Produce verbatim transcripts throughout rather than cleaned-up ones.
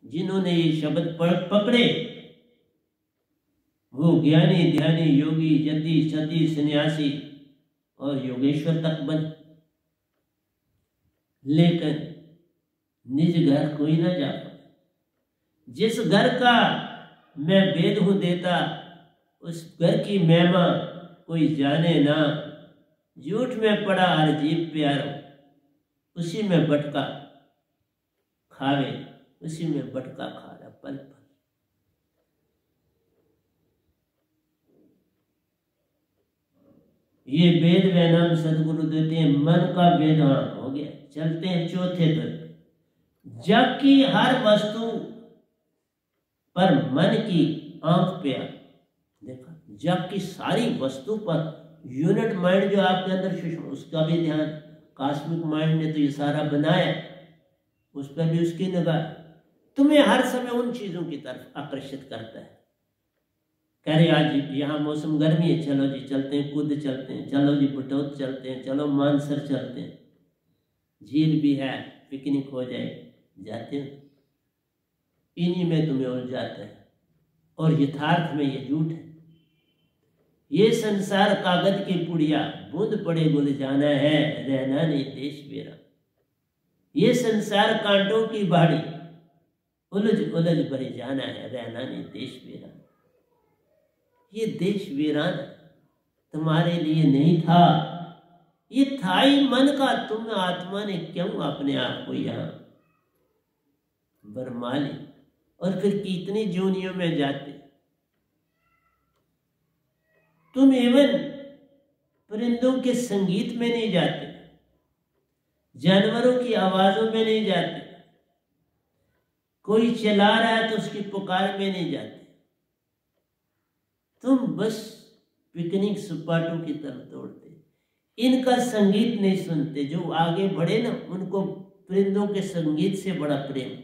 जिन्होंने ये शब्द पकड़े वो ज्ञानी ध्यानी योगी यति सती सन्यासी और योगेश्वर तक बने। लेकिन निज घर कोई ना जा पाए। जिस घर का मैं वेद हूं देता उस घर की महिमा कोई जाने ना। झूठ में पड़ा हर जीव प्यारो, उसी में बटका खावे, उसी में बटका खा रहा पल पल। ये वेद व नाम सदगुरु देते हैं। मन का वेद हो गया। चलते हैं चौथे दर। जग की हर वस्तु पर मन की आंख पे आ। देखा, जग की सारी वस्तु पर यूनिट माइंड जो आपके अंदर सूक्ष्म, उसका भी ध्यान। कॉस्मिक माइंड ने तो ये सारा बनाया, उस पर भी उसकी निगाह। तुम्हें हर समय उन चीजों की तरफ आकर्षित करता है। कह रहे आज यहाँ मौसम गर्मी है, चलो जी चलते हैं, कूद चलते हैं, चलो जी बटौत चलते हैं, चलो मानसर चलते हैं, झील भी है, पिकनिक हो जाए, जाते हैं। इन्हीं में तुम्हें उलझाता है और यथार्थ में ये झूठ है। ये संसार कागज की पुड़िया, बूंद पड़े गुल जाना है, रहना नहीं देश मेरा। ये संसार कांटों की बाड़ी, उलझ उलझ भरे जाना है, रहना नहीं देश मेरा। ये देश वीरान तुम्हारे लिए नहीं था, ये था ही मन का। तुम आत्मा ने क्यों अपने आप को यहाँ बरमा ली और फिर कितनी जोनियों में जाते। तुम एवं परिंदों के संगीत में नहीं जाते, जानवरों की आवाजों में नहीं जाते, कोई चला रहा है तो उसकी पुकार में नहीं जाते। तुम बस पिकनिक सपाटों की तरफ दौड़ते, इनका संगीत नहीं सुनते। जो आगे बढ़े ना, उनको परिंदों के संगीत से बड़ा प्रेम।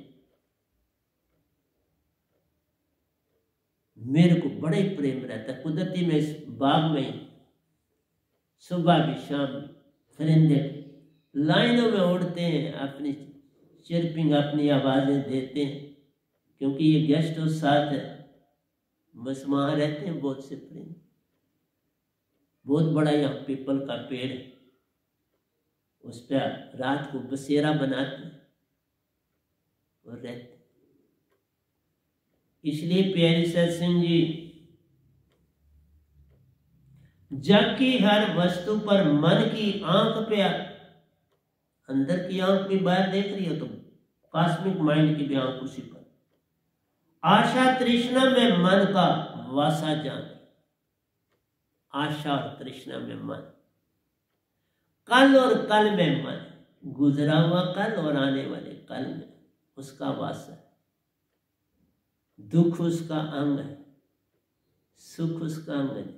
मेरे को बड़ा ही प्रेम रहता है कुदरती में, इस बाग में सुबह भी शाम भी परिंदे लाइनों में उड़ते हैं, अपनी चिरपिंग अपनी आवाजें देते हैं। क्योंकि ये गेस्ट हाउस साथ है, बस वहां रहते हैं बहुत से परिंदे। बहुत बड़ा यहाँ पीपल का पेड़ है, उस पर रात को बसेरा बनाते हैं और रहते। इसलिए प्यारे सत्संग जी, जग की हर वस्तु पर मन की आंख पे, अंदर की आंख भी बाहर देख रही हो तो कॉस्मिक माइंड की भी आंख उसी पर। आशा तृष्णा में मन का वासा जान। आशा और तृष्णा में मन, कल और कल में मन, गुजरा हुआ कल और आने वाले कल में उसका वासा है। दुख उसका अंग है, सुख उसका अंग है।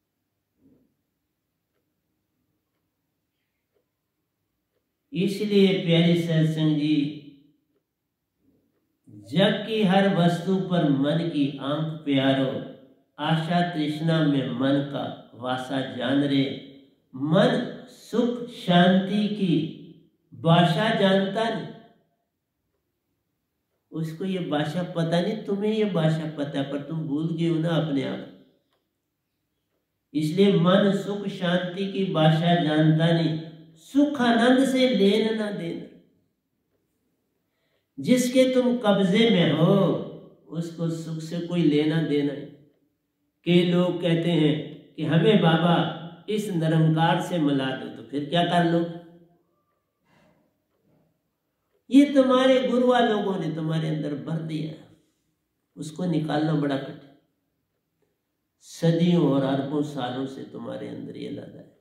इसलिए प्यारे सत्संग जी, जग की हर वस्तु पर मन की आंख प्यारो, आशा तृष्णा में मन का वासा जान रे। मन सुख शांति की भाषा जानता नहीं, उसको ये भाषा पता नहीं, तुम्हें ये भाषा पता है पर तुम भूल गए हो ना अपने आप। इसलिए मन सुख शांति की भाषा जानता नहीं, सुख आनंद से लेन ना देना। जिसके तुम कब्जे में हो उसको सुख से कोई लेना देना नहीं। कई लोग कहते हैं कि हमें बाबा इस निरंकार से मिला दो, तो फिर क्या कर लो? ये तुम्हारे गुरुआ लोगों ने तुम्हारे अंदर भर दिया, उसको निकालना बड़ा कठिन। सदियों और अरबों सालों से तुम्हारे अंदर ये लगा है।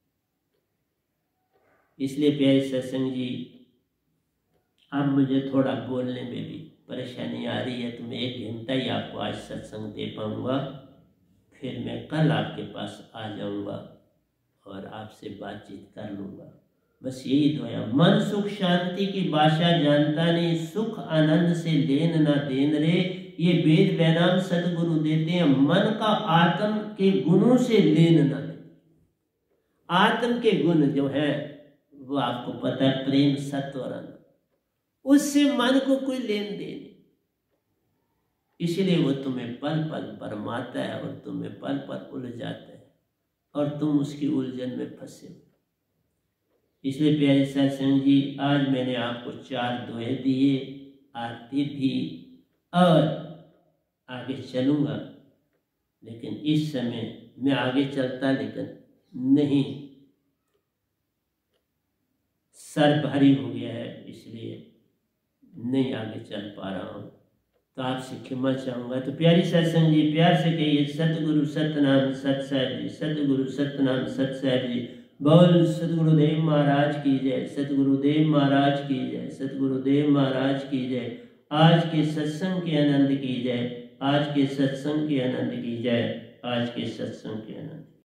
इसलिए प्यारे सत्संग जी, अब मुझे थोड़ा बोलने में भी परेशानी आ रही है, तो मैं एक घंटा ही आपको आज सत्संग दे पाऊंगा, फिर मैं कल आपके पास आ जाऊंगा और आपसे बातचीत कर लूंगा। बस यही दुआ। मन सुख शांति की भाषा जानता नहीं, सुख आनंद से लेन ना देन रे। ये वेद वैनाम सदगुरु देते हैं। मन का आत्म के गुणों से लेन ना दे। आत्म के गुण जो है वो आपको पता है, प्रेम सत्य और आनंद, उससे मन को कोई लेन देन नहीं। इसलिए वो तुम्हें पल पल भरमाता है और तुम्हें पल पल उलझाता है और तुम उसकी उलझन में फंसे हो। इसलिए प्यारे सत्संग जी, आज मैंने आपको चार दोहे दिए, आरती दी और आगे चलूँगा, लेकिन इस समय मैं आगे चलता लेकिन नहीं, सर भारी हो गया है, इसलिए नहीं आगे चल पा रहा हूँ, तो आपसे क्षमा चाहूँगा। तो प्यारी सत्संग जी, प्यार से कहिए सतगुरु सतनाम सत साहिब जी, सतगुरु सतनाम सत साहिब जी। बोल सतगुरुदेव महाराज की जय, सतगुरुदेव महाराज की जय, सतगुरुदेव महाराज की जय। आज के सत्संग के आनंद की जय, आज के सत्संग के आनंद की जय, आज के सत्संग के आनंद।